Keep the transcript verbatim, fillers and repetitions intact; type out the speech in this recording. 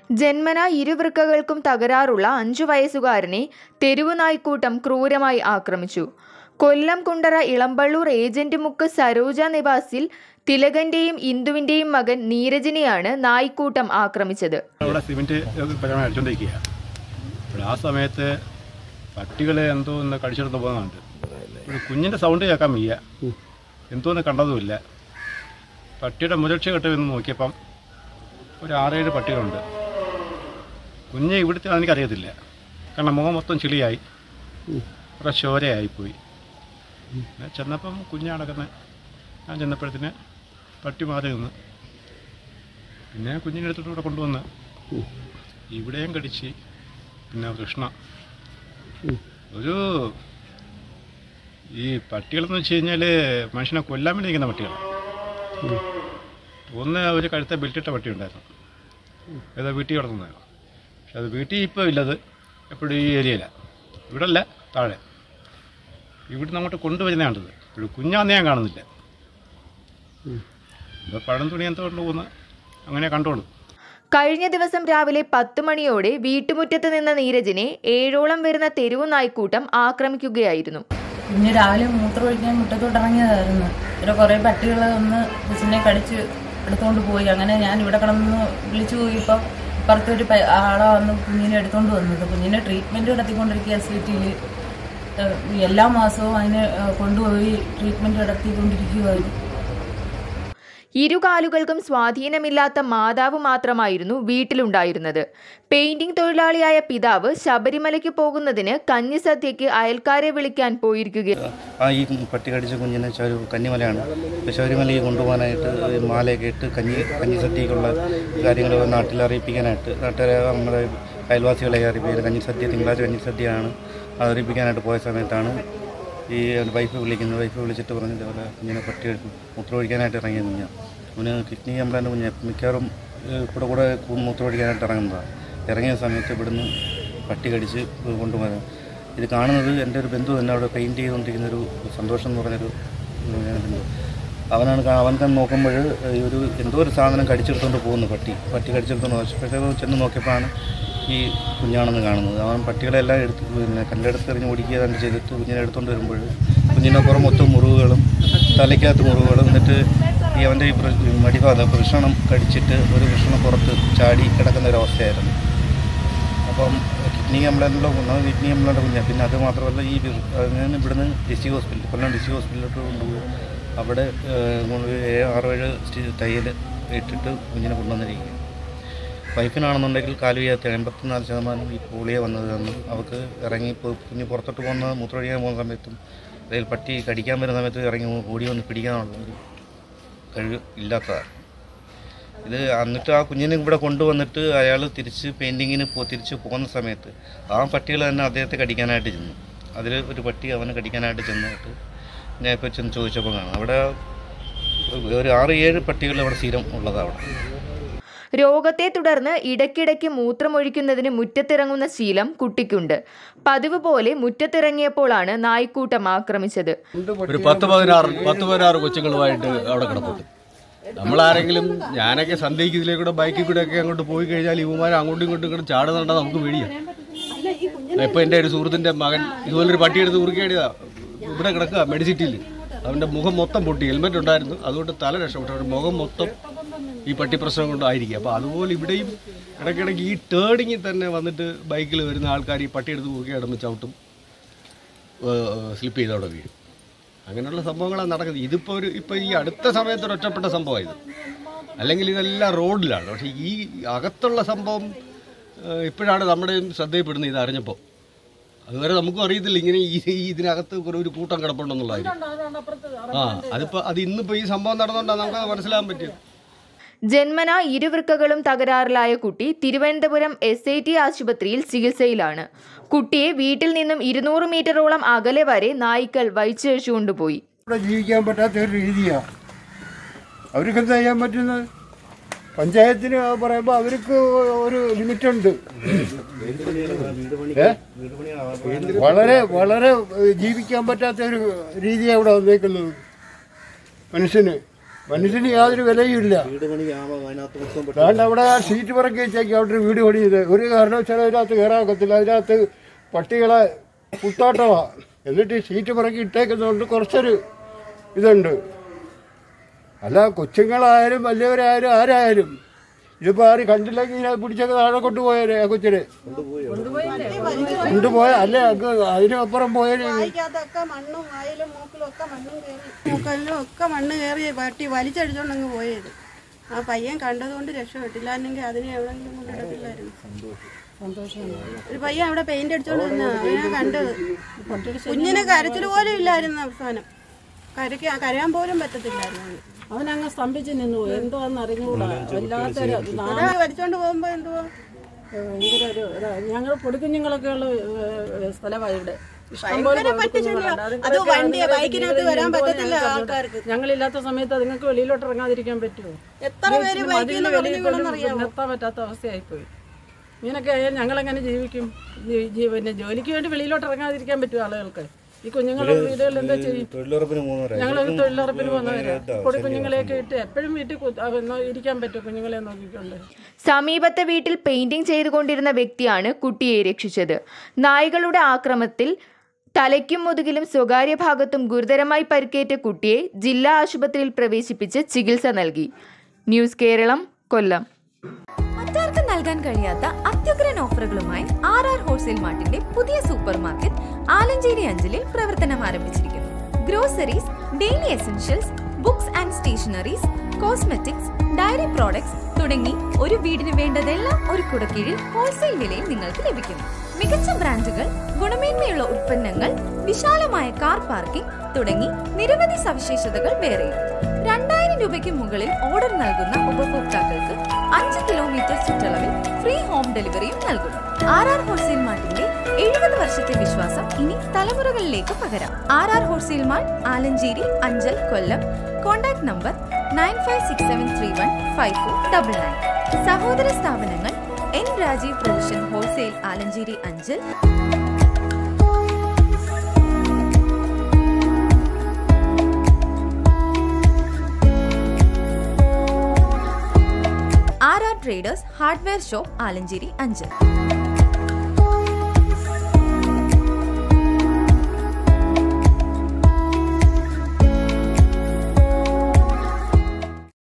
ജന്മന ഇരുവൃക്കകൾക്കും തകരാറുള്ള അഞ്ചു വയസ്സുകാരനെ തെരുവു നായ്ക്കൂട്ടം ക്രൂരമായി ആക്രമിച്ചു. കൊല്ലം കുണ്ടറ ഇളമ്പള്ളൂർ ഏജന്റ് മുക്ക് സരോജ നിവാസിൽ തിലകന്റെയും ഇന്ദുവിന്റെയും മകൻ നീരജിനെയാണ് നായ്ക്കൂട്ടം ആക്രമിച്ചത്. ആ സമയത്ത് പട്ടികളെ എന്തോ ഒന്ന് കടിച്ചെടുത്ത് പോകുന്നുണ്ട്. ഒരു കുഞ്ഞിൻ്റെ സൗണ്ട് കേൾക്കാൻ വയ്യ, എന്തോന്ന് കണ്ടതുമില്ല. പട്ടിയുടെ മുരക്ഷ കെട്ടുമെന്ന് നോക്കിയപ്പം ഒരു ആറേഴ് പട്ടികളുണ്ട്. കുഞ്ഞ് ഇവിടുത്തെ എനിക്കറിയത്തില്ല, കാരണം മുഖം മൊത്തം ചെളിയായി, കുറേ ചോരയായിപ്പോയി. ചെന്നപ്പം കുഞ്ഞ് നടക്കുന്ന ഞാൻ ചെന്നപ്പോഴത്തേന് പട്ടി മാറി നിന്ന്. പിന്നെ കുഞ്ഞിനെ എടുത്തിട്ട് ഇവിടെ കൊണ്ടുവന്ന് ഇവിടെയും കടിച്ച്. പിന്നെ കൃഷ്ണ ഒരു ഈ പട്ടികളെന്ന് വെച്ച് കഴിഞ്ഞാൽ മനുഷ്യനെ കൊല്ലാൻ വേണ്ടി നിൽക്കുന്ന പട്ടികളാണ്. ഒന്ന് ഒരു കഴുത്തെ ബെൽറ്റിട്ട പട്ടി ഉണ്ടായിരുന്നു, ഏതോ വീട്ടിൽ കിടന്നതായിരുന്നു. പക്ഷെ അത് വീട്ടിൽ ഇപ്പോൾ ഇല്ലത്, എപ്പോഴും ഈ ഏരിയയിലാണ്. ഇവിടെ അല്ല, താഴെ ഇവിടുന്ന് അങ്ങോട്ട് കൊണ്ടുവരുന്നതാണ്ടത്. ഇപ്പോഴും കുഞ്ഞാന്ന് ഞാൻ കാണുന്നില്ല. ഇപ്പോൾ പഴം തുണി എന്തോ കൊണ്ടുപോകുന്ന അങ്ങനെ കണ്ടോളൂ. കഴിഞ്ഞ ദിവസം രാവിലെ പത്ത് മണിയോടെ വീട്ടുമുറ്റത്ത് നിന്ന നീരജിനെ ഏഴോളം വരുന്ന തെരുവു നായ്ക്കൂട്ടം ആക്രമിക്കുകയായിരുന്നു. പിന്നെ രാവിലെ മൂത്രമൊഴിക്കാൻ മുറ്റത്തോട്ട് ഇറങ്ങിയതായിരുന്നു. ഇവിടെ കുറേ പട്ടികൾ ഒന്ന് കൊച്ചിനെ കടിച്ച് എടുത്തുകൊണ്ട് പോയി. അങ്ങനെ ഞാൻ ഇവിടെ കിടന്ന് വിളിച്ചു പോയിപ്പോൾ പുറത്തൊരു ആളെ വന്ന് കുഞ്ഞിനെ എടുത്തുകൊണ്ട് വന്നത്. കുഞ്ഞിനെ ട്രീറ്റ്മെൻറ്റ് നടത്തിക്കൊണ്ടിരിക്കുക എസ് ഐ ടിയിൽ. എല്ലാ മാസവും അതിനെ കൊണ്ടുപോയി ട്രീറ്റ്മെൻറ്റ് നടത്തിക്കൊണ്ടിരിക്കുകയായിരുന്നു. ഇരുകാലുകൾക്കും സ്വാധീനമില്ലാത്ത മാതാവ് മാത്രമായിരുന്നു വീട്ടിലുണ്ടായിരുന്നത്. പെയിന്റിംഗ് തൊഴിലാളിയായ പിതാവ് ശബരിമലയ്ക്ക് പോകുന്നതിന് കഞ്ഞിസദ്യക്ക് അയൽക്കാരെ വിളിക്കാൻ പോയിരിക്കുകയാണ്. ഈ പട്ടി കടിച്ച കുഞ്ഞിനെ കന്നിമലയാണ്. ശബരിമലയിൽ കൊണ്ടുപോകാനായിട്ട് മാലയൊക്കെ ഇട്ട് കഞ്ഞി കഞ്ഞിസദ്യക്കുള്ള കാര്യങ്ങൾ നാട്ടിൽ അറിയിപ്പിക്കാനായിട്ട്, നാട്ടുകാരെ നമ്മുടെ അയൽവാസികളെ അറിയിപ്പിക്കുക. കഞ്ഞിസദ്യ തിങ്കളാഴ്ച കഞ്ഞിസദ്യയാണ്, അറിയിപ്പിക്കാനായിട്ട് പോയ സമയത്താണ് ഈ വൈഫ് വിളിക്കുന്നത്. വൈഫ് വിളിച്ചിട്ട് പറഞ്ഞു ഇതേപോലെ കുഞ്ഞിനെ പട്ടി മൂത്രമൊഴിക്കാനായിട്ട് ഇറങ്ങിയ കുഞ്ഞാണ്. അവന് കിഡ്നി കംപ്ലൈൻറ്റ് കുഞ്ഞ് മിക്കവാറും കൂടെ കൂടെ മൂത്രമൊഴിക്കാനായിട്ട് ഇറങ്ങുന്നതാണ്. ഇറങ്ങിയ സമയത്ത് ഇവിടുന്ന് പട്ടി കടിച്ച് കൊണ്ടുപോകാൻ. ഇത് കാണുന്നത് എൻ്റെ ഒരു ബന്ധു തന്നെ അവിടെ പെയിൻറ്റ് ചെയ്തുകൊണ്ടിരിക്കുന്നൊരു സന്തോഷം എന്ന് പറഞ്ഞൊരു ബന്ധു. അവനാണ് അവൻ തന്നെ നോക്കുമ്പോൾ ഈ ഒരു എന്തോ ഒരു സാധനം കടിച്ചെടുത്തുകൊണ്ട് പോകുന്നു. പട്ടി പട്ടി കടിച്ചെടുത്തുകൊണ്ട് ഹോസ്പിറ്റലിൽ ചെന്ന് നോക്കിയപ്പോഴാണ് ഈ കുഞ്ഞാണെന്ന് കാണുന്നത്. അവൻ പട്ടികളെല്ലാം എടുത്ത് പിന്നെ കല്ലെടുത്ത് എറിഞ്ഞ് ഓടിക്കുക തന്നെ ചെയ്തിട്ട് കുഞ്ഞിനെ എടുത്തുകൊണ്ട് വരുമ്പോൾ കുഞ്ഞിനെ പുറം മൊത്തം മുറിവുകളും തലയ്ക്കകത്ത് മുറിവുകളും. എന്നിട്ട് ഈ അവൻ്റെ ഈ മടിഭാഗം വൃഷണം കടിച്ചിട്ട് ഒരു വൃഷണം പുറത്ത് ചാടി കിടക്കുന്ന ഒരവസ്ഥയായിരുന്നു. അപ്പം കിഡ്നി കംപ്ലൈൻറ്റിലോ ഒന്നാമത് കിഡ്നി കംപ്ലൈൻറ്റ് കുഞ്ഞാണ്. പിന്നെ അത് മാത്രമല്ല ഈ ഞാൻ ഇവിടുന്ന് ഡിസ്ട്രിക്ട് ഹോസ്പിറ്റൽ കൊല്ലം ഡിസ്ട്രിക്ട് ഹോസ്പിറ്റലിലോട്ട് കൊണ്ടുപോയി അവിടെ ആറേഴ് തയ്യൽ ഇട്ടിട്ട് കുഞ്ഞിനെ കൊണ്ടുവന്നിരിക്കുക. വൈഫിനാണെന്നുണ്ടെങ്കിൽ കാലുവയ്യാത്ത എൺപത്തിനാല് ശതമാനം ഈ പോളിയോ വന്നത് കാരണം അവർക്ക് ഇറങ്ങി കുഞ്ഞ് പുറത്തോട്ട് പോകുന്ന മൂത്രമൊഴിക്കാൻ പോകുന്ന സമയത്തും അതിൽ പട്ടി കടിക്കാൻ വരുന്ന സമയത്ത് ഇറങ്ങി ഓടി വന്ന് പിടിക്കാനുള്ള ഒരു കഴിവ് ഇല്ലാത്തതാണ് ഇത്. എന്നിട്ട് ആ കുഞ്ഞിനെ ഇവിടെ കൊണ്ടുവന്നിട്ട് അയാൾ തിരിച്ച് പെയിൻറ്റിങ്ങിന് പോ തിരിച്ച് പോകുന്ന സമയത്ത് ആ പട്ടികൾ തന്നെ അദ്ദേഹത്തെ കടിക്കാനായിട്ട് ചെന്നു. അതിൽ ഒരു പട്ടി അവനെ കടിക്കാനായിട്ട് ചെന്നിട്ട് ഞാൻ ഇപ്പോൾ ചെന്ന് ചോദിച്ചപ്പോൾ കാണാം അവിടെ ഒരു ആറ് ഏഴ് പട്ടികൾ അവിടെ സ്ഥിരം ഉള്ളതാണ് അവിടെ. രോഗത്തെ തുടർന്ന് ഇടയ്ക്കിടയ്ക്ക് മൂത്രമൊഴിക്കുന്നതിന് മുറ്റത്തിറങ്ങുന്ന ശീലം കുട്ടിക്കുണ്ട്. പതിവ് പോലെ മുറ്റത്തിറങ്ങിയപ്പോഴാണ് നായ്ക്കൂട്ടം ആക്രമിച്ചത്. ഒരു പത്ത് പതിനാറ് പത്ത് പതിനാറ് കൊച്ചുങ്ങളുമായിട്ട് അവിടെ കിടപ്പുണ്ട്. നമ്മളാരെങ്കിലും ഞാനൊക്കെ സന്ധ്യയ്ക്ക് ഇതിലേക്കൂടെ ബൈക്കിൽ കൂടെ ഒക്കെ അങ്ങോട്ട് പോയി കഴിഞ്ഞാൽ ഇവന്മാർ അങ്ങോട്ടും ഇങ്ങോട്ടും ഇങ്ങോട്ട് ചാടുന്നുണ്ടാ നമുക്ക് പേടിയാണ്. ഇപ്പം എൻ്റെ ഒരു സുഹൃത്തിൻ്റെ മകൻ ഇതുപോലൊരു പട്ടിയെടുത്ത് കുറുക്കിയടിയതാ ഇവിടെ കിടക്കുക മെഡിസിറ്റിയിൽ. അവൻ്റെ മുഖം മൊത്തം പൊട്ടി, ഹെൽമെറ്റ് ഉണ്ടായിരുന്നു, അതുകൊണ്ട് തല രക്ഷപ്പെട്ടു. അവൻ്റെ മുഖം മൊത്തം ഈ പട്ടി പ്രശ്നം കൊണ്ടായിരിക്കും. അപ്പോൾ അതുപോലെ ഇവിടെയും ഇടയ്ക്കിടയ്ക്ക് ഈ ടേണിങ്ങിൽ തന്നെ വന്നിട്ട് ബൈക്കിൽ വരുന്ന ആൾക്കാർ ഈ പട്ടിയെടുത്ത് കുറുക്കി കിടന്ന് ചവിട്ടും, സ്ലിപ്പ് ചെയ്ത് അവിടെ വീഴും. അങ്ങനെയുള്ള സംഭവങ്ങളാണ് നടക്കുന്നത്. ഇതിപ്പോൾ ഒരു ഇപ്പോൾ ഈ അടുത്ത സമയത്ത് ഒരു ഒറ്റപ്പെട്ട സംഭവമായത്, അല്ലെങ്കിൽ ഇതെല്ലാം റോഡിലാണ്. പക്ഷേ ഈ അകത്തുള്ള സംഭവം ഇപ്പോഴാണ് നമ്മുടെയും ശ്രദ്ധയിൽപ്പെടുന്നത്. ഇത് അറിഞ്ഞപ്പോൾ അതുവരെ നമുക്കും അറിയത്തില്ല ഇങ്ങനെ ഈ ഇതിനകത്ത് കുറേ ഒരു കൂട്ടം കിടപ്പുണ്ടെന്നുള്ളതായിരുന്നു. ആ അതിപ്പോൾ അത് ഇന്നിപ്പോൾ ഈ സംഭവം നടന്നുകൊണ്ടാണ് നമുക്കത് മനസ്സിലാക്കാൻ പറ്റിയത്. ജന്മന ഇരുവൃക്കകളും തകരാറിലായ കുട്ടി തിരുവനന്തപുരം എസ് ഐ ടി ആശുപത്രിയിൽ ചികിത്സയിലാണ്. കുട്ടിയെ വീട്ടിൽ നിന്നും ഇരുന്നൂറ് മീറ്ററോളം അകലെ വരെ നായ്ക്കൾ വലിച്ചിഴച്ചു കൊണ്ടുപോയി. ജീവിക്കാൻ പറ്റാത്ത ഒരു രീതിയാണ്. അവർക്ക് എന്താ ചെയ്യാൻ പറ്റുന്നത്? പഞ്ചായത്തിന് പറയുമ്പോൾ അവർക്ക് ഒരു ലിമിറ്റുണ്ട്. വളരെ വളരെ ജീവിക്കാൻ പറ്റാത്ത ഒരു രീതിയാണ് ഇവിടെ വന്നേക്കുന്നത്. മനുഷ്യന് മനുഷ്യന് യാതൊരു വിലയുമില്ല. അതുകൊണ്ട് അവിടെ ആ സീറ്റ് പറക്കി വെച്ചേക്ക് അവിടെ ഒരു വീട് പണിയത് ഒരു കാരണവശാലും അതിനകത്ത് കയറാക്കത്തില്ല. അതിനകത്ത് പട്ടികളെ കുത്താട്ടമാണ്. എന്നിട്ട് ഈ സീറ്റ് പറക്കി ഇട്ടേക്കുന്നതുകൊണ്ട് കുറച്ചൊരു ഇതുണ്ട്. അല്ല കൊച്ചുങ്ങളായാലും വലിയവരായാലും ആരായാലും ഇതിപ്പോൾ ആരും കണ്ടില്ലെങ്കിൽ ഇതിനെ പിടിച്ചൊക്കെ താഴെ കൊണ്ടുപോയാലേ ആ കൊച്ചിനെ കൊണ്ടുപോയ അല്ലേ അതിനപ്പുറം പോയാലേ മണ്ണും വായിലും മൂക്കിലും ഒക്കെ മണ്ണും കയറി മൂക്കലിലും ഒക്കെ മണ്ണ് കയറി പട്ടി വലിച്ചടിച്ചോണ്ടങ്ങ് പോയത്. ആ പയ്യൻ കണ്ടതുകൊണ്ട് രക്ഷപ്പെട്ടില്ല. അല്ലെങ്കിൽ അതിനെ എവിടെയെങ്കിലും കൊണ്ടിടത്തില്ലായിരുന്നു. ഒരു പയ്യൻ അവിടെ പെയിന്റ് അടിച്ചോണ്ട് വന്ന അവനെ കണ്ടത്. കുഞ്ഞിനെ കരച്ചിൽ പോലും ഇല്ലായിരുന്നു. അവസാനം കരയ്ക്ക് കരയാൻ പോലും പറ്റത്തില്ലായിരുന്നു. അവനങ്ങ് സ്തംഭിച്ച് നിന്നു. എന്തോന്ന് അറിഞ്ഞുകൂടാ. വല്ലാത്തൊരു വലിച്ചോണ്ട് പോകുമ്പോ എന്തുവാ ഭയങ്കര ഒരു ഞങ്ങൾ പൊടിക്കുഞ്ഞുങ്ങളൊക്കെ ഉള്ള സ്ഥലമാണ് ഇവിടെ. ഞങ്ങളില്ലാത്ത സമയത്ത് അതുങ്ങൾക്ക് വെളിയിലോട്ട് ഇറങ്ങാതിരിക്കാൻ പറ്റുമോ? നിർത്താൻ പറ്റാത്ത അവസ്ഥയായിപ്പോയി. ഇങ്ങനൊക്കെ ആയാൽ ഞങ്ങളെങ്ങനെ ജീവിക്കും? പിന്നെ ജോലിക്ക് വേണ്ടി വെളിയിലോട്ട് ഇറങ്ങാതിരിക്കാൻ പറ്റുമോ ആളുകൾക്ക്? ഈ കുഞ്ഞുങ്ങളുടെ വീടുകളിൽ എന്താ ചെയ്യും? ഞങ്ങളൊരു തൊഴിലുറപ്പിന് പോകുന്നവരാ. പൊടി കുഞ്ഞുങ്ങളെയൊക്കെ ഇട്ട് എപ്പോഴും വീട്ടിൽ ഇരിക്കാൻ പറ്റും കുഞ്ഞുങ്ങളെ നോക്കിക്കൊണ്ട്. സമീപത്തെ വീട്ടിൽ പെയിന്റിംഗ് ചെയ്തുകൊണ്ടിരുന്ന വ്യക്തിയാണ് കുട്ടിയെ രക്ഷിച്ചത്. നായ്ക്കളുടെ ആക്രമണത്തിൽ തലയ്ക്കും മുതുകിലും സ്വകാര്യ ഭാഗത്തും ഗുരുതരമായി പരിക്കേറ്റ കുട്ടിയെ ജില്ലാ ആശുപത്രിയിൽ പ്രവേശിപ്പിച്ച് ചികിത്സ നൽകി. ന്യൂസ് കേരളം, കൊല്ലം. മറ്റാർക്കും നൽകാൻ കഴിയാത്ത അത്യുഗ്രൻ ഓഫറുകളുമായി ആർ ആർ ഹോൾസെയിൽ മാർട്ടിന്റെ പുതിയ സൂപ്പർ മാർക്കറ്റ് ആലഞ്ചേരി അഞ്ചലിൽ പ്രവർത്തനം ആരംഭിച്ചിരിക്കുന്നു. Groceries, daily essentials, books and stationeries, cosmetics, dairy products തുടങ്ങി ഒരു വീടിന് വേണ്ടതെല്ലാം ഒരു കുടക്കീഴിൽ ഹോൾസെയിൽ വിലയിൽ നിങ്ങൾക്ക് ലഭിക്കുന്നു. മികച്ച ബ്രാൻഡുകൾ, ഗുണമേന്മയുള്ള ഉൽപ്പന്നങ്ങൾ, വിശാലമായ കാർ പാർക്കിംഗ് തുടങ്ങി നിരവധി സവിശേഷതകൾ വേറെയും. രണ്ടായിരം രൂപയ്ക്ക് മുകളിൽ ഓർഡർ നൽകുന്ന ഉപഭോക്താക്കൾക്ക് അഞ്ച് കിലോമീറ്റർ ചുറ്റളവിൽ ഫ്രീ ഹോം ഡെലിവറിയും നൽകുന്നു. ആർ ആർ ഹോൾസെയിൽ മാർട്ടിന്റെ എഴുപത് വർഷത്തെ വിശ്വാസം ഇനി തലമുറകളിലേക്ക് പകരാം. R R wholesale mart, Alancheri, Anchal, Kollam. Contact number nine five six seven three one five four double nine. സഹോദര സ്ഥാപനങ്ങൾ N Rajeev provision wholesale, Alancheri, Anchal. R R traders hardware shop, Alancheri, Anchal.